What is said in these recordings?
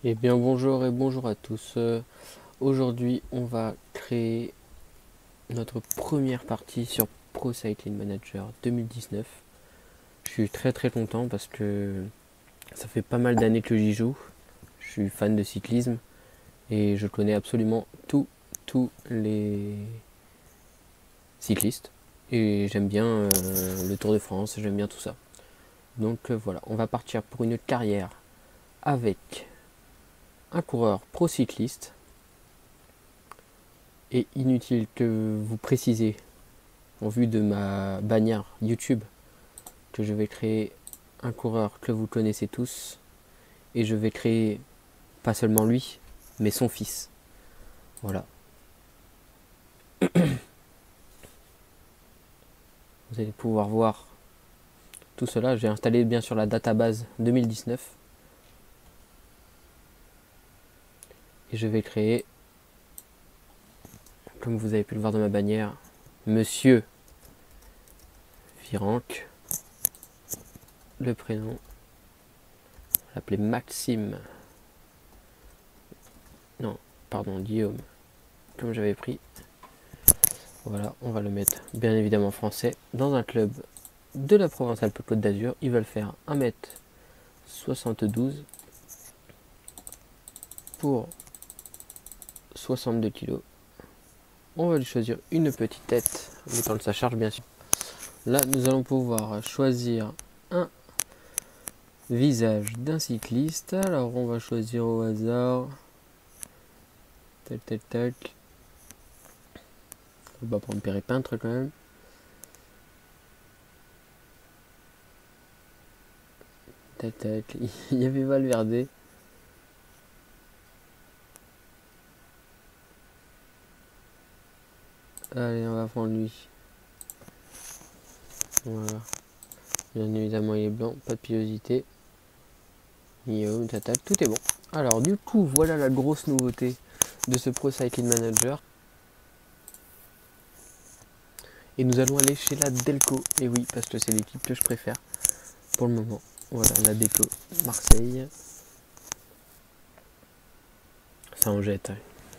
Eh bien bonjour et bonjour à tous. Aujourd'hui on va créer notre première partie sur Pro Cycling Manager 2019. Je suis très content parce que ça fait pas mal d'années que j'y joue. Je suis fan de cyclisme et je connais absolument tous les cyclistes. Et j'aime bien le Tour de France, j'aime bien tout ça. Donc voilà, on va partir pour une carrière avec un coureur pro cycliste. Et inutile que vous précisez, en vue de ma bannière YouTube, que je vais créer un coureur que vous connaissez tous. Et je vais créer pas seulement lui, mais son fils. Voilà. Vous allez pouvoir voir tout cela. J'ai installé bien sûr la database 2019. Et je vais créer, comme vous avez pu le voir dans ma bannière, Monsieur Virenque. Le prénom, on va l'appeler Maxime. Non, pardon, Guillaume. Comme j'avais pris. Voilà, on va le mettre bien évidemment français dans un club de la Provence-Alpes-Côte d'Azur. Ils veulent faire 1m72 pour 62 kg. On va lui choisir une petite tête, le temps de sa charge bien sûr. Là, nous allons pouvoir choisir un visage d'un cycliste. Alors, on va choisir au hasard. Tac. On va prendre Pérépeintre quand même. Tac. Il y avait Valverde. Allez, on va prendre lui. Voilà. Bien évidemment, il est blanc, pas de pilosité. Guillaume, tout est bon. Alors, du coup, voilà la grosse nouveauté de ce Pro Cycling Manager. Et nous allons aller chez la Delco. Et oui, parce que c'est l'équipe que je préfère pour le moment. Voilà, la Delco Marseille. Ça en jette.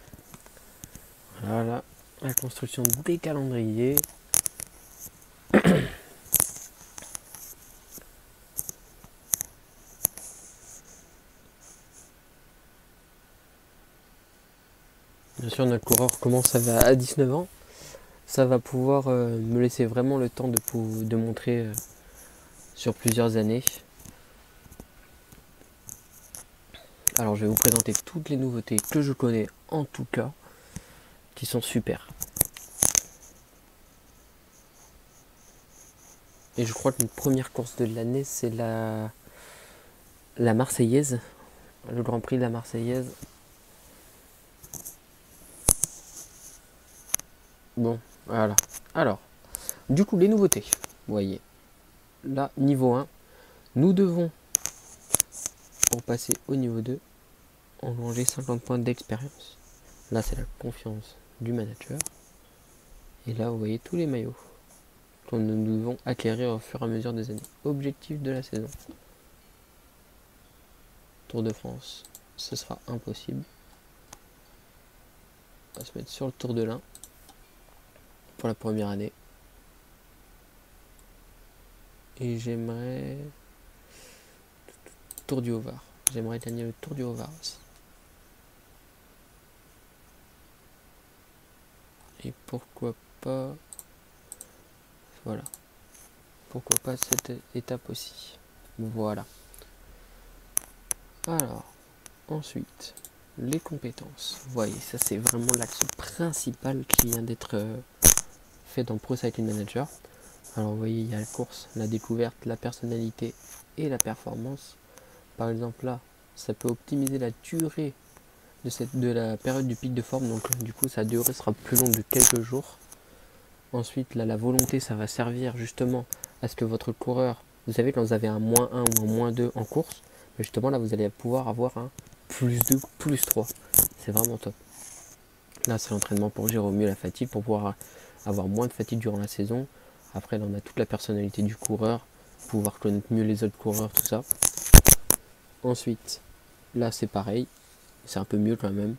Voilà, la construction des calendriers. Bien sûr, notre coureur commence à 19 ans. Ça va pouvoir me laisser vraiment le temps de montrer sur plusieurs années. Alors, je vais vous présenter toutes les nouveautés que je connais en tout cas, qui sont super. Et je crois que notre première course de l'année, c'est la Marseillaise. Le Grand Prix de la Marseillaise. Bon, voilà. Alors, du coup, les nouveautés. Vous voyez, là, niveau 1, nous devons, pour passer au niveau 2, engranger 50 points d'expérience. Là, c'est la confiance du manager. Et là, vous voyez tous les maillots que nous devons acquérir au fur et à mesure des années. Objectif de la saison. Tour de France, ce sera impossible. On va se mettre sur le Tour de l'Ain pour la première année. Et j'aimerais Tour du Haut-Var. J'aimerais gagner le Tour du Haut-Var aussi. Et pourquoi pas... Voilà. Pourquoi pas cette étape aussi. Voilà. Alors, ensuite, les compétences. Vous voyez, ça c'est vraiment l'axe principal qui vient d'être fait dans Pro Cycling Manager. Alors vous voyez, il y a la course, la découverte, la personnalité et la performance. Par exemple là, ça peut optimiser la durée de la période du pic de forme. Donc du coup, sa durée sera plus longue de quelques jours. Ensuite, là, la volonté, ça va servir justement à ce que votre coureur, vous savez, quand vous avez un -1 ou un -2 en course, mais justement là, vous allez pouvoir avoir un +2, +3. C'est vraiment top. Là, c'est l'entraînement pour gérer au mieux la fatigue, pour pouvoir avoir moins de fatigue durant la saison. Après, là, on a toute la personnalité du coureur, pouvoir connaître mieux les autres coureurs, tout ça. Ensuite, Là c'est pareil, c'est un peu mieux quand même.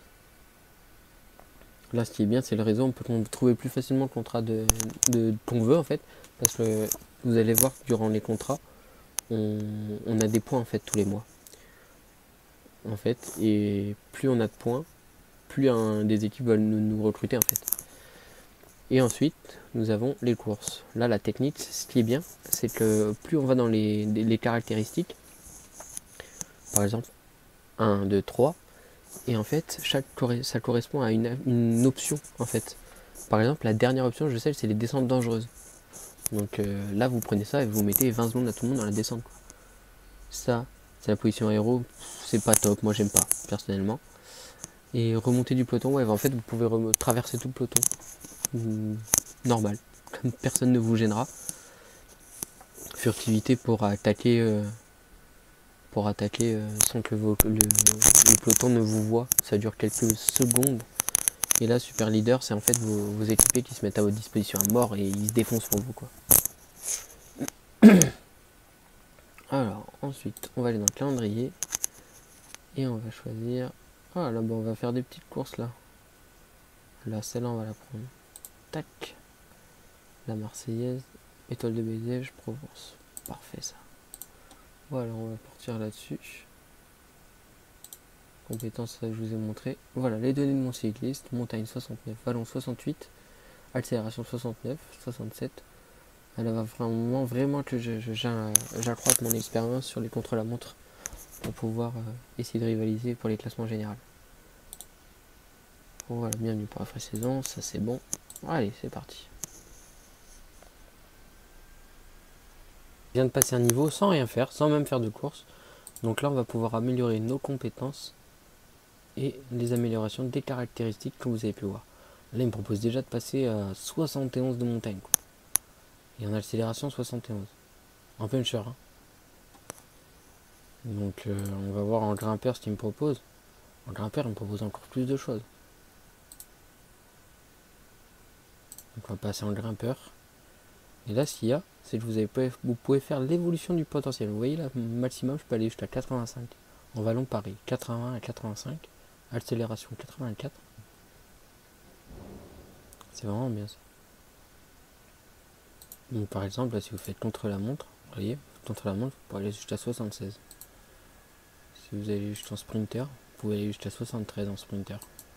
Là ce qui est bien c'est le réseau, on peut trouver plus facilement le contrat qu'on veut en fait. Parce que vous allez voir que durant les contrats, on a des points en fait tous les mois. En fait, et plus on a de points, plus des équipes veulent nous recruter en fait. Et ensuite, nous avons les courses. Là, la technique, ce qui est bien, c'est que plus on va dans les caractéristiques, par exemple 1, 2, 3, et en fait, ça correspond à une option en fait. Par exemple, la dernière option, je sais, c'est les descentes dangereuses. Donc là, vous prenez ça et vous mettez 20 secondes à tout le monde dans la descente. Ça, c'est la position héros, c'est pas top, moi j'aime pas, personnellement. Et remonter du peloton, ouais, en fait, vous pouvez traverser tout le peloton. Normal, comme personne ne vous gênera. Furtivité pour attaquer sans que le peloton ne vous voit. Ça dure quelques secondes. Et là, super leader, c'est en fait vos équipiers qui se mettent à votre disposition à mort et ils se défoncent pour vous, quoi. Alors, ensuite, on va aller dans le calendrier et on va choisir. Ah là, bon, on va faire des petites courses là. Là, celle-là, on va la prendre. Tac. La Marseillaise, Étoile de Bézège, Provence. Parfait ça. Voilà, on va partir là-dessus. Compétences, ça je vous ai montré. Voilà, les données de mon cycliste. Montagne 69, vallon 68, accélération 69, 67. Elle va vraiment que j'accroisse mon expérience sur les contre-la-montre pour pouvoir essayer de rivaliser pour les classements généraux. Voilà, bienvenue pour la vraie saison, ça c'est bon. Allez, c'est parti. Je viens de passer un niveau sans rien faire, sans même faire de course. Donc là, on va pouvoir améliorer nos compétences et les améliorations des caractéristiques comme vous avez pu voir. Là, il me propose déjà de passer à 71 de montagne, quoi. Et en accélération 71. En puncher. Hein. Donc on va voir en grimpeur ce qu'il me propose. En grimpeur, il me propose encore plus de choses. Donc on va passer en grimpeur. Et là, ce qu'il y a, c'est que vous pouvez faire l'évolution du potentiel. Vous voyez là, maximum, je peux aller jusqu'à 85. En vallon, pareil, 80 à 85. Accélération 84. C'est vraiment bien ça. Donc par exemple, là, si vous faites contre la montre, vous voyez, contre la montre, vous pouvez aller jusqu'à 76. Si vous allez jusqu'en sprinter, vous pouvez aller jusqu'à 73 en sprinter.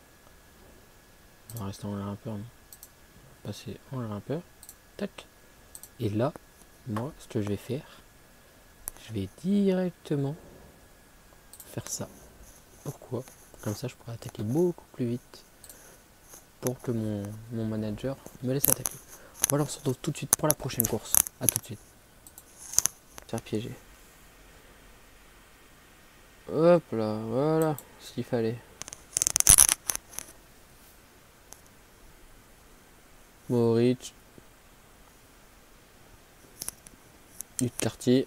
On va rester en grimpeur. Passer en grimpeur. Tac. Et là, moi, ce que je vais faire, je vais directement faire ça. Pourquoi? Comme ça, je pourrais attaquer beaucoup plus vite pour que mon manager me laisse attaquer. Voilà, on se retrouve tout de suite pour la prochaine course. A tout de suite. Faire piéger. Hop là, voilà ce qu'il fallait. Moritz. Du quartier.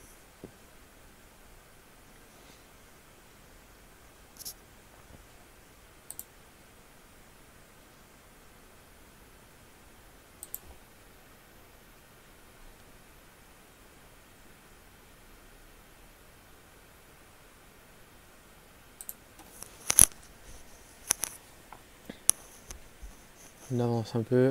On avance un peu.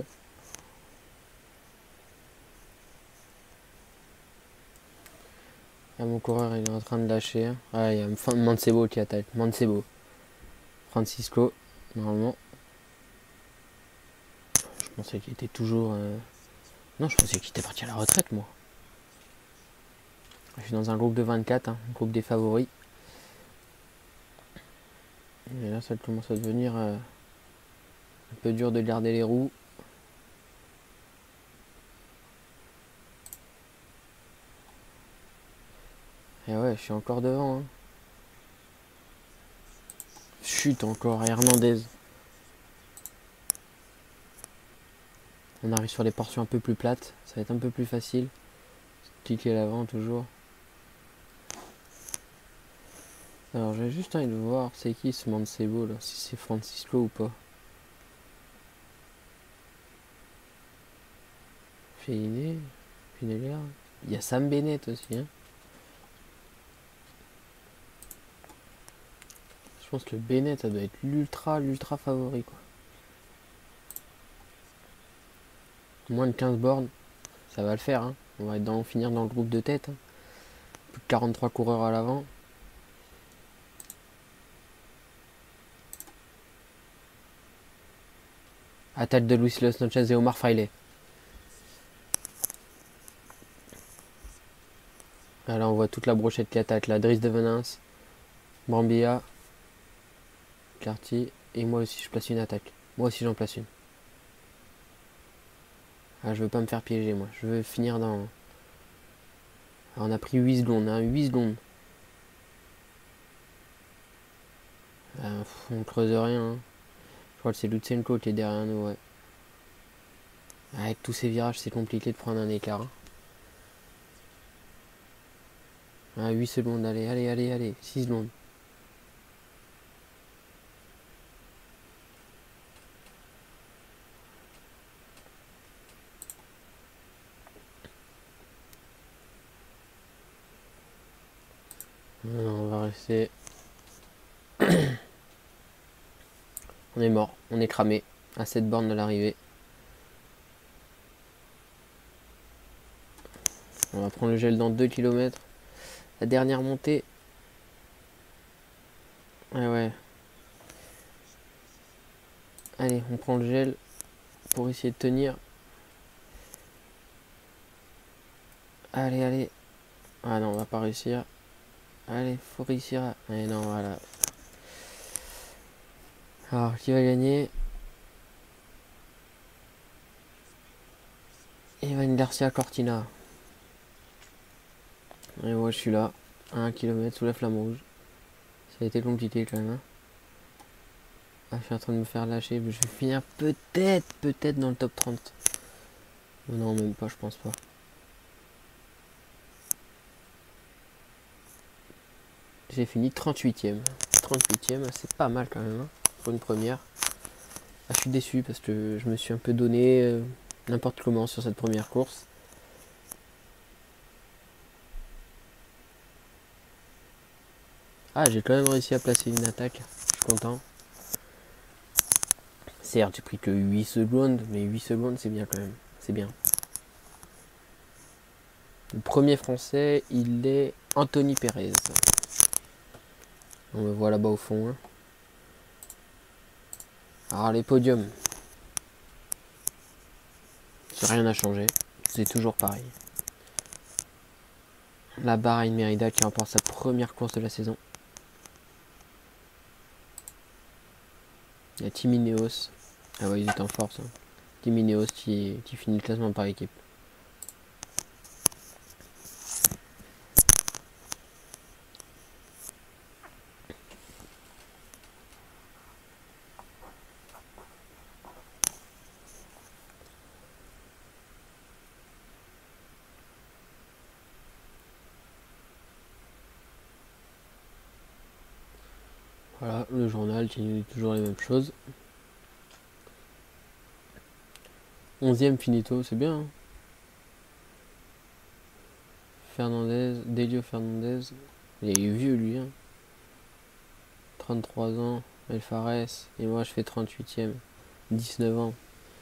Là, mon coureur il est en train de lâcher. Ah, il y a Mancebo qui attaque. Mancebo. Francisco, normalement. Je pensais qu'il était toujours. Non, je pensais qu'il était parti à la retraite, moi. Je suis dans un groupe de 24, hein, un groupe des favoris. Et là, ça commence à devenir un peu dur de garder les roues. Et ouais, je suis encore devant. Hein. Chute encore, Hernandez. On arrive sur les portions un peu plus plates. Ça va être un peu plus facile. Cliquer à l'avant toujours. Alors j'ai juste envie de voir c'est qui ce Mancebo là, si c'est Francisco ou pas. Féliné, Pinellier. Il y a Sam Bennett aussi. Hein. Je pense que le Bennett, ça doit être l'ultra favori, quoi. Moins de 15 bornes, ça va le faire, hein. On va finir dans le groupe de tête, hein. Plus de 43 coureurs à l'avant. Attaque de Luis Los Sanchez et Omar Fraile. Là, on voit toute la brochette qui attaque. Là, Dries de Venance, Brambilla, Carty. Et moi aussi, je place une attaque. Moi aussi, j'en place une. Ah, je veux pas me faire piéger, moi. Je veux finir dans... Alors, on a pris 8 secondes, hein, 8 secondes. On creuse rien, hein. Je crois que c'est Lutsenko qui est derrière nous, ouais. Avec tous ces virages, c'est compliqué de prendre un écart, hein. Ah, 8 secondes, allez, 6 secondes. On va rester... On est mort, on est cramé à cette borne de l'arrivée. On va prendre le gel dans 2 km. La dernière montée. Ah ouais. Allez, on prend le gel pour essayer de tenir. Allez. Ah non, on va pas réussir. Allez, faut réussir à... Allez, non, voilà. Alors, qui va gagner? Evan Garcia Cortina. Et moi, je suis là, à 1 km sous la flamme rouge. Ça a été compliqué quand même, hein. Ah, je suis en train de me faire lâcher, mais je vais finir peut-être dans le top 30. Non, même pas, je pense pas. J'ai fini 38ème. 38ème, c'est pas mal quand même, hein, pour une première. Ah, je suis déçu parce que je me suis un peu donné n'importe comment sur cette première course. Ah, j'ai quand même réussi à placer une attaque. Je suis content. Certes, j'ai pris que 8 secondes, mais 8 secondes, c'est bien quand même. C'est bien. Le premier français, il est Anthony Perez. On le voit là-bas au fond, hein. Alors les podiums, rien n'a changé, c'est toujours pareil. La Bahreïn Merida qui remporte sa première course de la saison. Il y a Tim Ineos. Ah ouais, ils étaient en force, hein. Tim Ineos qui finit le classement par équipe. Voilà, le journal qui nous dit toujours les mêmes choses. 11ème finito, c'est bien, hein. Fernandez, Delio Fernandez. Il est vieux lui, hein. 33 ans, El Fares. Et moi je fais 38ème. 19 ans.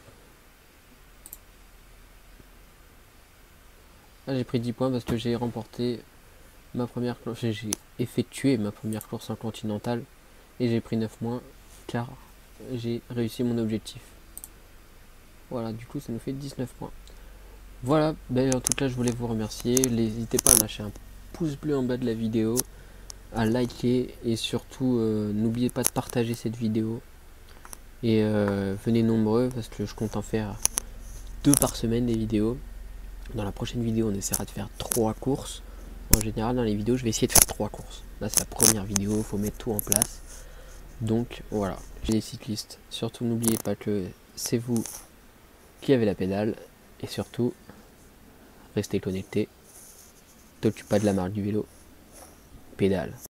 Là j'ai pris 10 points parce que j'ai remporté ma première course. J'ai effectué ma première course en continental. Et j'ai pris 9 points car j'ai réussi mon objectif. Voilà, du coup ça nous fait 19 points. Voilà, ben, en tout cas je voulais vous remercier. N'hésitez pas à lâcher un pouce bleu en bas de la vidéo, à liker et surtout n'oubliez pas de partager cette vidéo. Et venez nombreux parce que je compte en faire 2 par semaine des vidéos. Dans la prochaine vidéo on essaiera de faire 3 courses. En général dans les vidéos je vais essayer de faire 3 courses. Là c'est la première vidéo, il faut mettre tout en place. Donc voilà, j'ai les cyclistes. Surtout n'oubliez pas que c'est vous qui avez la pédale. Et surtout, restez connectés. T'occupe pas de la marque du vélo. Pédale.